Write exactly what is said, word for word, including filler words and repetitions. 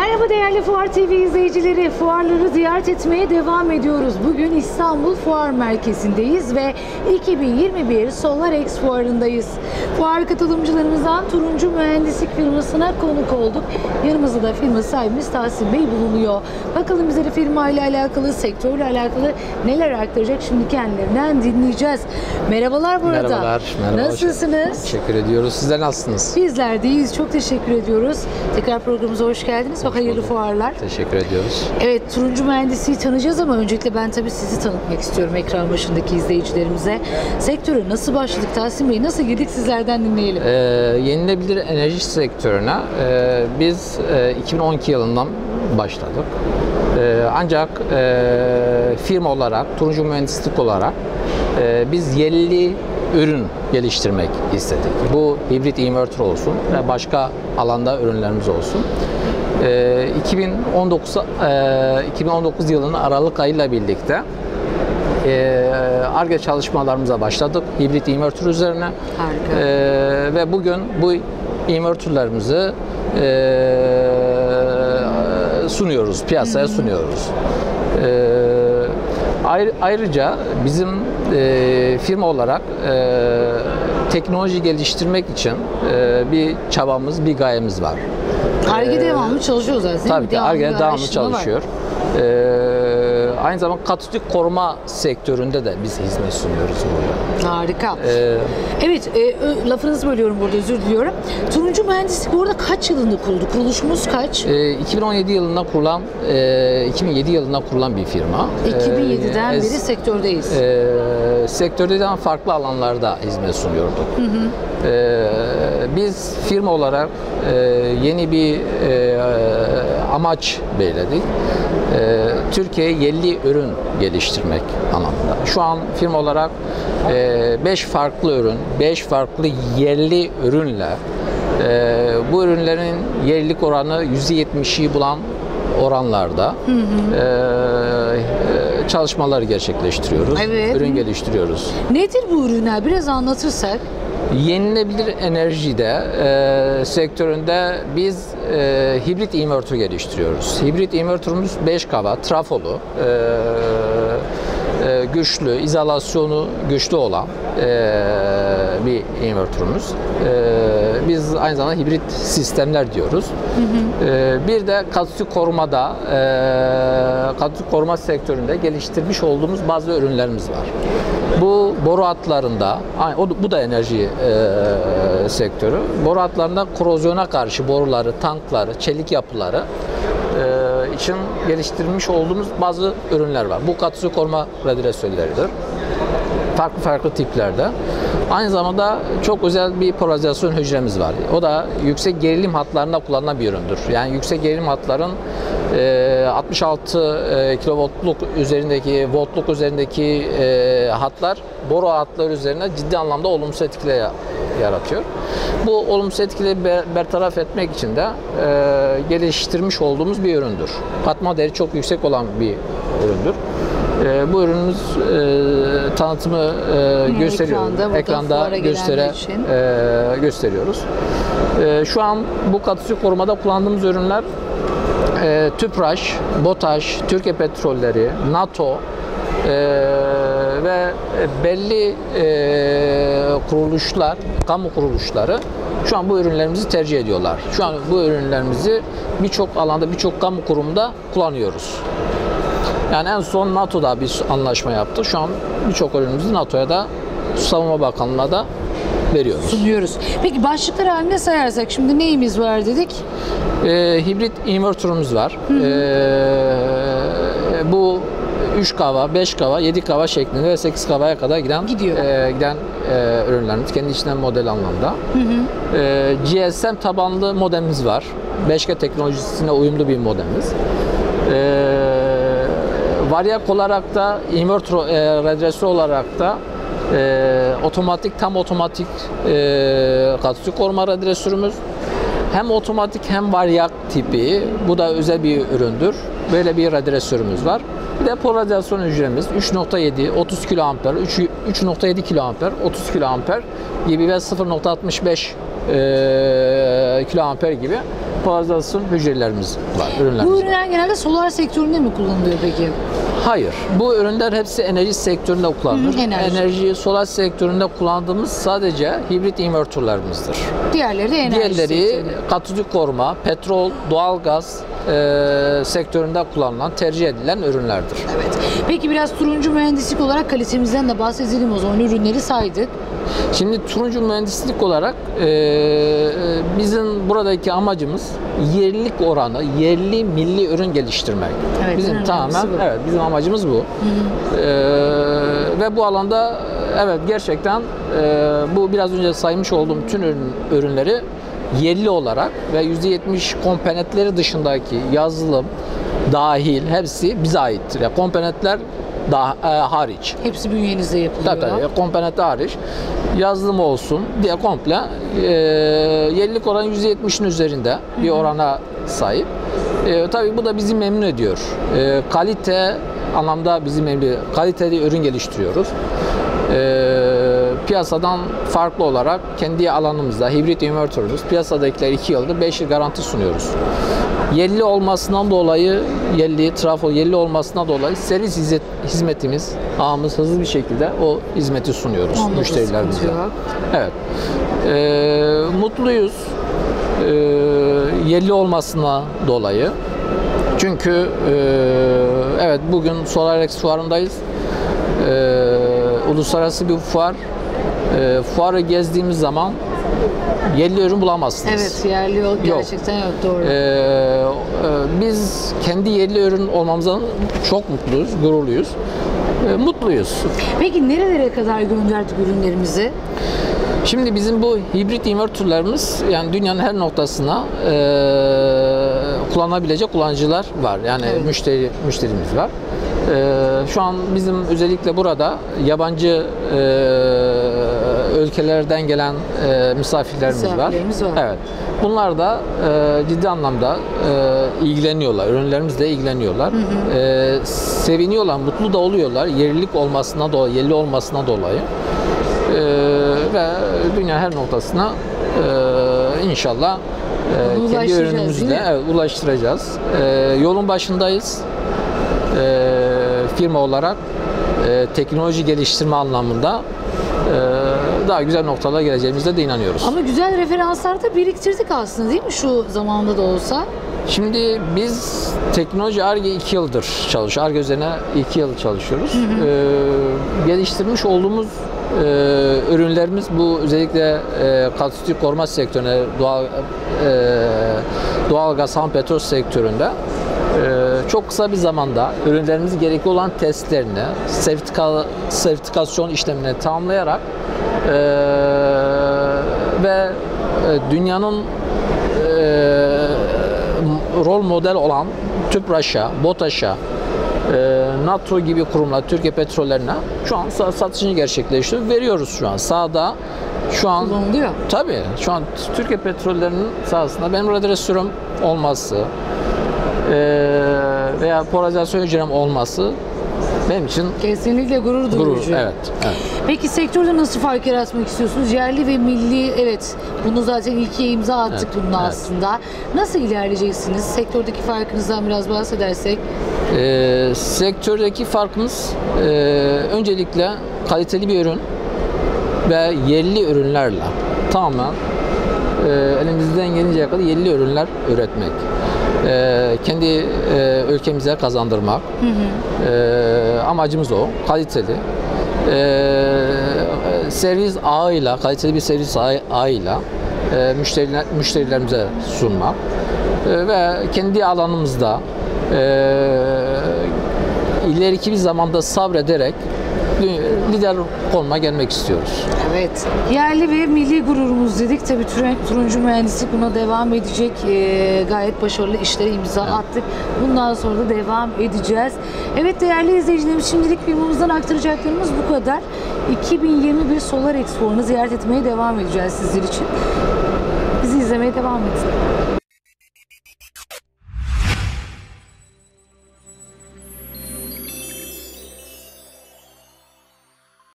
Merhaba değerli Fuar T V izleyicileri. Fuarları ziyaret etmeye devam ediyoruz. Bugün İstanbul Fuar Merkezi'ndeyiz ve iki bin yirmi bir SolarX Fuarı'ndayız. Fuar katılımcılarımızdan Turuncu Mühendislik firmasına konuk olduk. Yanımızda da firma sahibimiz Tahsin Bey bulunuyor. Bakalım bize de firma ile alakalı, sektörle alakalı neler aktaracak, şimdi kendilerinden dinleyeceğiz. Merhabalar burada. Merhabalar. Merhaba. Nasılsınız? Teşekkür ediyoruz. Sizler nasılsınız? Bizler de iyiyiz. Çok teşekkür ediyoruz. Tekrar programımıza hoş geldiniz. Hoş hayırlı bulduk. Fuarlar. Teşekkür ediyoruz. Evet, Turuncu Mühendisliği tanıyacağız ama öncelikle ben tabii sizi tanıtmak istiyorum ekran başındaki izleyicilerimize. Sektöre nasıl başladık Tahsin Bey? Nasıl girdik, sizlerden dinleyelim. Ee, yenilebilir enerji sektörüne e, biz e, iki bin on iki yılından başladık. E, ancak e, firma olarak, Turuncu Mühendislik olarak e, biz yerli ürün geliştirmek istedik. Bu hibrit inverter olsun ve başka alanda ürünlerimiz olsun. Ee, iki bin on dokuz e, iki bin on dokuz yılının Aralık ayıyla birlikte Ar-Ge çalışmalarımıza başladık hibrit inverter üzerine. Harika. Ee, ve bugün bu inverterlerimizi e, sunuyoruz, piyasaya Hı-hı. sunuyoruz. Ee, Ayrıca bizim e, firma olarak e, teknoloji geliştirmek için e, bir çabamız, bir gayemiz var. Ar-Ge ee, devamlı çalışıyor zaten. Tabii ki Ar-Ge devamlı çalışıyor. Ee, aynı zamanda katalitik koruma sektöründe de biz hizmet sunuyoruz burada. Harika. Ee, evet, e, lafınızı bölüyorum burada, özür diliyorum. Turuncu Mühendislik orada kaç yılında kuruldu? Kuruluşumuz kaç? E, iki bin on yedi yılında kurulan e, iki bin yedi yılında kurulan bir firma. iki bin yediden e, beri sektördeyiz. E, sektörden farklı alanlarda hizmet sunuyorduk. Hı hı. E, biz firma olarak e, yeni bir e, amaç belirledik. E, Türkiye'ye yerli ürün geliştirmek anlamında. Şu an firma olarak beş e, farklı ürün, beş farklı yerli ürünle e, bu ürünlerin yerlilik oranı yüzde yetmişi bulan oranlarda hı hı. E, çalışmaları gerçekleştiriyoruz. Evet. Ürün geliştiriyoruz. Nedir bu ürünler? Biraz anlatırsak. Yenilebilir enerjide e, sektöründe biz e, hibrit inverter geliştiriyoruz. Hibrit inverterimiz beş kava, trafolu, e, e, güçlü, izolasyonu güçlü olan e, bir inverterimiz. E, biz aynı zamanda hibrit sistemler diyoruz. Hı hı. E, bir de katalitik korumada, e, katalitik koruma sektöründe geliştirmiş olduğumuz bazı ürünlerimiz var. Bu boru hatlarında, bu da enerji e, sektörü. Boru hatlarında korozyona karşı boruları, tankları, çelik yapıları e, için geliştirmiş olduğumuz bazı ürünler var. Bu katalitik koruma radyatörleridir. Farklı farklı tiplerde. Aynı zamanda çok özel bir polarizasyon hücremiz var. O da yüksek gerilim hatlarında kullanılan bir üründür. Yani yüksek gerilim hatların e, altmış altı e, kilovoltluk üzerindeki, voltluk üzerindeki e, hatlar boru hatları üzerine ciddi anlamda olumsuz etkiler yaratıyor. Bu olumsuz etkileri bertaraf etmek için de e, geliştirmiş olduğumuz bir üründür. Katma değeri çok yüksek olan bir üründür. E, bu ürünümüz e, tanıtımı e, gösteriyor. Ekranda, Ekranda göstere, e, gösteriyoruz. E, şu an bu katalitik korumada kullandığımız ürünler e, Tüpraş, BOTAŞ, Türkiye Petrolleri, NATO e, ve belli e, kuruluşlar, kamu kuruluşları şu an bu ürünlerimizi tercih ediyorlar. Şu an bu ürünlerimizi birçok alanda, birçok kamu kurumunda kullanıyoruz. Yani en son NATO'da bir anlaşma yaptık. Şu an birçok ürünümüzü NATO'ya da, Savunma Bakanlığı'na da veriyoruz. Sunuyoruz. Peki başlıklar halinde sayarsak şimdi neyimiz var dedik? Ee, hibrit inverterımız var. Ee, bu üç kava, beş kava, yedi kava şeklinde ve sekiz kavaya kadar giden e, giden e, ürünlerimiz. Kendi içinden model anlamda. Hı hı. E, G S M tabanlı modemimiz var. beş G teknolojisine uyumlu bir modemimiz. E, Varyak olarak da, inverter e, radyatör olarak da e, otomatik, tam otomatik e, katalitik koruma radyatörümüz. Hem otomatik hem varyak tipi. Bu da özel bir üründür. Böyle bir radyatörümüz var. Bir de polarizasyon hücremiz üç nokta yedi, otuz kiloamper, üç nokta yedi kiloamper, otuz kiloamper gibi ve sıfır nokta altmış beş e, kiloamper gibi polarizasyon hücrelerimiz var, Bu ürünlerimiz var. ürünler genelde solar sektöründe mi kullanılıyor peki? Hayır, bu ürünler hepsi enerji sektöründe kullanılır. Hı, enerji. Enerji, solar sektöründe kullandığımız sadece hibrit invertörlerimizdir. Diğerleri de enerji Diğerleri sektöründe. katodik koruma, petrol, doğalgaz e, sektöründe kullanılan, tercih edilen ürünlerdir. Evet. Peki biraz turuncu mühendislik olarak kalitemizden de bahsedelim o zaman. Ürünleri saydık. Şimdi turuncu mühendislik olarak e, bizim buradaki amacımız yerlilik oranı, yerli milli ürün geliştirmek. Evet, en bizim önemlisi tamamen bu. evet bizim amacımız bu. E, ve bu alanda evet gerçekten e, bu biraz önce saymış olduğum tüm ürün, ürünleri yerli olarak ve yüzde yetmiş komponentleri dışındaki yazılım dahil hepsi bize aittir. Yani komponentler daha e, hariç. Hepsi bünyenizde yapılıyor. Tabii tabii komponent hariç yazılım olsun diye komple e, yerlilik oranı yüzde yetmişin üzerinde bir orana sahip. E, tabii bu da bizi memnun ediyor. E, kalite anlamda bizi memnun ediyor. Kaliteli ürün geliştiriyoruz. E, piyasadan farklı olarak kendi alanımızda hibrit invertörümüz piyasadakiler iki yıldır beş yıl garanti sunuyoruz. Yerli olmasından dolayı, yerli, trafo yerli olmasından dolayı servis hizmet, hizmetimiz, ağımız hızlı bir şekilde o hizmeti sunuyoruz Onda da müşterilerimize. sıkıntı yok. Evet. Ee, mutluyuz ee, yerli olmasına dolayı. Çünkü e, evet bugün SolarX fuarındayız. Ee, uluslararası bir fuar. Ee, fuarı gezdiğimiz zaman yerli ürün bulamazsınız. Evet, yerli yol gerçekten yok, doğru. Ee, e, biz kendi yerli ürün olmamızdan çok mutluyuz, gururluyuz. Ee, mutluyuz. Peki nerelere kadar gönderdik ürünlerimizi? Şimdi bizim bu hibrit invertörlerimiz yani dünyanın her noktasına e, kullanabilecek kullanıcılar var. Yani Evet. müşteri müşterimiz var. E, şu an bizim özellikle burada yabancı e, ülkelerden gelen e, misafirlerimiz, Misafirlerimiz var. var. Evet. Bunlar da e, ciddi anlamda e, ilgileniyorlar. Ürünlerimizle ilgileniyorlar. Hı hı. E, seviniyorlar, mutlu da oluyorlar. Yerlilik olmasına dolayı, yerli olmasına dolayı. Ee, ve dünya her noktasına e, inşallah e, kendi ürünümüzle evet, ulaştıracağız. E, yolun başındayız. E, firma olarak e, teknoloji geliştirme anlamında e, daha güzel noktalara geleceğimize de inanıyoruz. Ama güzel referanslar da biriktirdik aslında, değil mi, şu zamanda da olsa? Şimdi biz teknoloji Ar-Ge iki yıldır çalışıyoruz. Ar-Ge üzerine iki yıl çalışıyoruz. Hı hı. E, geliştirmiş olduğumuz Ee, ürünlerimiz bu özellikle e, katodik koruma sektörüne, doğal e, doğal gaz, ham petrol sektöründe e, çok kısa bir zamanda ürünlerimiz gerekli olan testlerini, sertifika, sertifikasyon işlemini tamamlayarak e, ve e, dünyanın e, rol model olan Tüpraş'a, BOTAŞ'a, NATO gibi kurumlar, Türkiye Petrollerine şu an satışını gerçekleştiriyoruz. Veriyoruz şu an sahada. Şu an kullanılıyor. Tabii. Şu an Türkiye Petrollerinin sahasında benim radyasyon olması veya polarizasyon hücrem olması benim için kesinlikle gurur duyucu. Gurur, evet, evet. Peki sektörde nasıl fark yaratmak istiyorsunuz? Yerli ve milli, evet, bunu zaten ilkiye imza attık evet, bunun evet. aslında. Nasıl ilerleyeceksiniz? Sektördeki farkınızdan biraz bahsedersek. Ee, sektördeki farkımız e, öncelikle kaliteli bir ürün ve yerli ürünlerle tamamen e, elimizden gelinceye kadar yerli ürünler üretmek. E, kendi e, ülkemize kazandırmak. Hı hı. E, amacımız o. Kaliteli. E, servis ağıyla, kaliteli bir servis ağıyla e, müşteriler, müşterilerimize sunmak. E, ve kendi alanımızda e, ileriki bir zamanda sabrederek lider konuma gelmek istiyoruz. Evet. Yerli ve milli gururumuz dedik. Tabii turuncu mühendislik buna devam edecek. Ee, gayet başarılı işlere imza evet. attık. Bundan sonra da devam edeceğiz. Evet değerli izleyicilerimiz, şimdilik firmamızdan aktaracaklarımız bu kadar. iki bin yirmi bir Solar Expo'nu ziyaret etmeye devam edeceğiz sizler için. Bizi izlemeye devam edin.